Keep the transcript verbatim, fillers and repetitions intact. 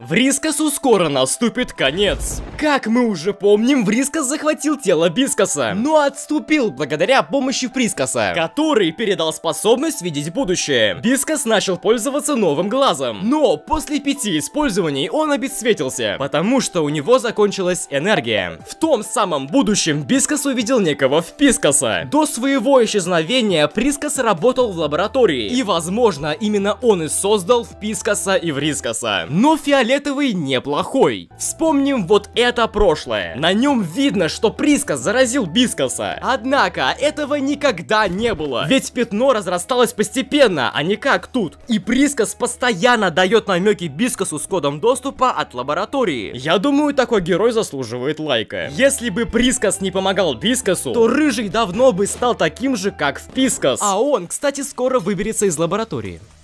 Врискасу скоро наступит конец. Как мы уже помним, Врискас захватил тело Бискаса, но отступил благодаря помощи Фрискаса, который передал способность видеть будущее. Бискас начал пользоваться новым глазом, но после пяти использований он обесцветился, потому что у него закончилась энергия. В том самом будущем Бискас увидел некого Впискаса. До своего исчезновения Прискас работал в лаборатории, и возможно именно он и создал Впискаса и Врискаса. Но фиолетовый Фиолетовый неплохой. Вспомним вот это прошлое. На нем видно, что Прискас заразил Бискаса. Однако этого никогда не было. Ведь пятно разрасталось постепенно, а не как тут. И Прискас постоянно дает намеки Бискасу с кодом доступа от лаборатории. Я думаю, такой герой заслуживает лайка. Если бы Прискас не помогал Бискасу, то Рыжий давно бы стал таким же, как Впискас. А он, кстати, скоро выберется из лаборатории.